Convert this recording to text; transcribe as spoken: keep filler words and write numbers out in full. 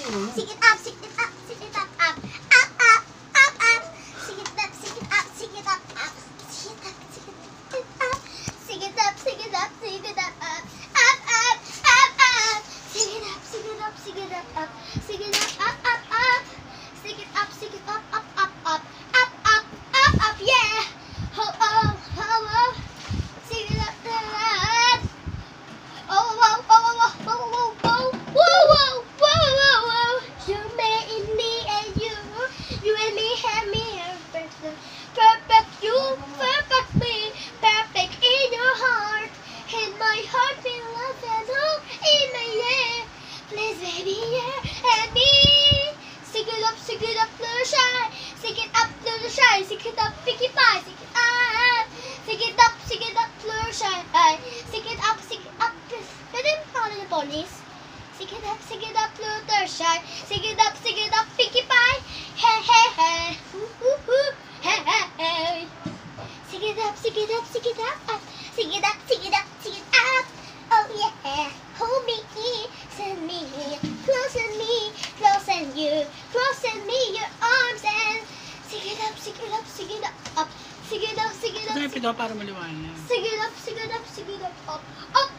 Sing it up, sing it up, sing it up, up, up, up, up, up. Sing it up, sing it up, sing it up, up. Sing it up, sing it up, sing it up, sing it up, sing it up, up, up, up, up, up. Sing it up, sing it up, sing it up, up. Sing it up, up, up, up. Sing it up, sing it up, up, up, up, up, up, up, up, yeah. Oh, oh, oh, oh. Sing it up, up. Oh, oh, oh, oh, oh, oh, oh, whoa, whoa, whoa, whoa, whoa. You made me and you, you and me had me perfect, perfect, you perfect me, perfect in your heart, in my heart we love and hope in my air. Please, baby, yeah, and me. Sing it up, sing it up, little shy. Sing it up, little shy. Sing it up, Pinkie Pie. Sing it up, sing it up, sing it up, little shy. Sing it up, sing it up. Pwede mo pangalan ng ponies? Sing it up, sing it up, little shy. Sing it up, sing it up, Pinkie Pie. Hey, hey, hey. Ooh, ooh, ooh. Hey, hey, hey. Sing it up, sing it up, sing it up, up. Sing it up, sing it up, sing it up. Oh yeah, hold me, send me, close and me, close and you, close and me, your arms and sing it up, sing it up, sing it up, up. Sing it up, sing it up, Ito sing yung pito para maliwanag. Sing it up, sing it up, sing it up, up, up,